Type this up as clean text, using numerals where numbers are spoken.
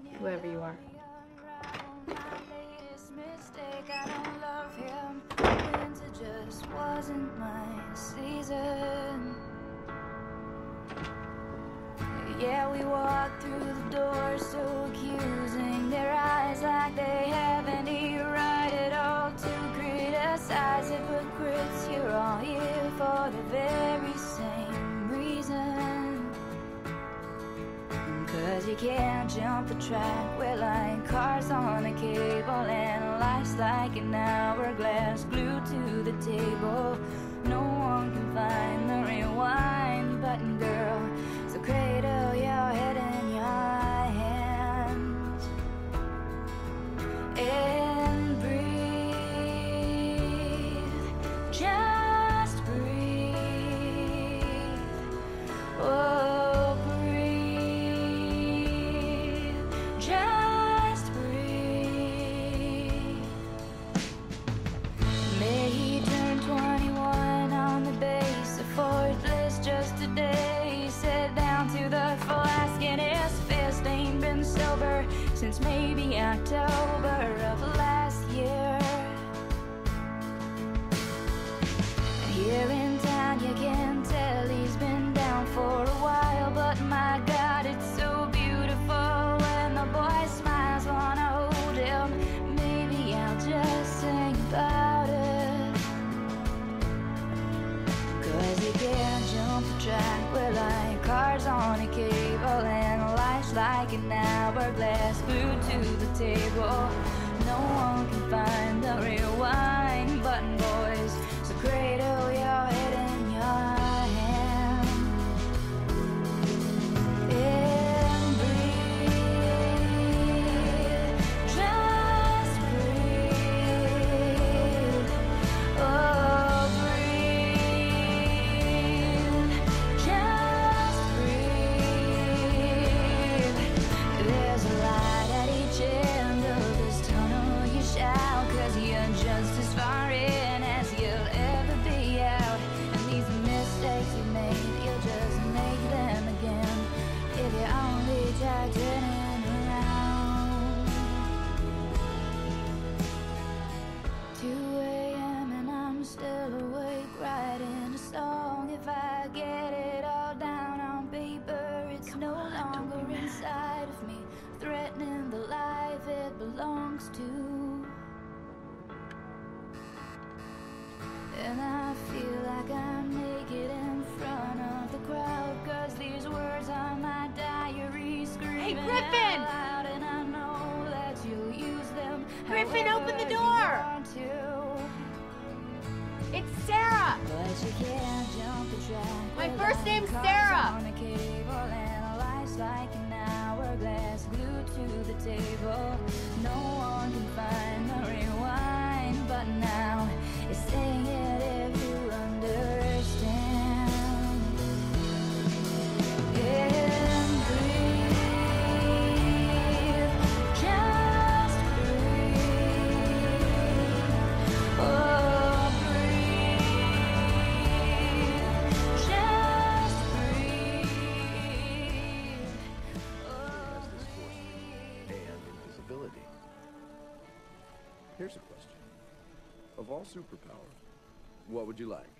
whoever you are. I don't love him. Winter just wasn't my season. Yeah, we walk through the door so accusing, their eyes like they have any right at all to criticize. Hypocrites, you're all here for the very same reason. 'Cause you can't jump the track, we're like cars on a cable, and life's like an hourglass glued to the table. No one can find the rewind button, girl, so cradle your head in your hands and breathe, just breathe. Oh, breathe, just breathe. May he turn 21 on the base of Fort Bliss just today. He sat down to the flask and his fist ain't been sober since maybe October of last year. Here in town you can tell he's been down for a while, but my God, it's so beautiful when the boy smiles. Wanna hold him, maybe I'll just sing about it. 'Cause you can't jump the track, we're like cars on a cable, and life's like an hourglass glued to the table. No one can find the rewind button, boys, so cradle your head in your hand and breathe, just breathe. Oh, breathe, just breathe. There's a light at each end of this tunnel you shout, 'cause you're just as far in as you'll ever be out. And these mistakes you made, you'll just make them again if you only try turning around. 2 a.m. and I'm still awake writing a song. If I get it all down on paper, it's no longer inside of me, threatening the life it belongs to. And I feel like I'm naked in front of the crowd, 'cause these words are my diary screaming Hey, Griffin! out loud, and I know that you'll use them. Griffin, open the however you door! want to. It's Sarah! But you can't jump the track. My We're first like name's cars Sarah. on a cable, and life's like an hourglass glued to the table. No one can find the rewind button now. It's saying it if you understand. And breathe, just breathe. Oh, breathe, just breathe. Has this force and invisibility. Here's a question. Of all superpowers, what would you like?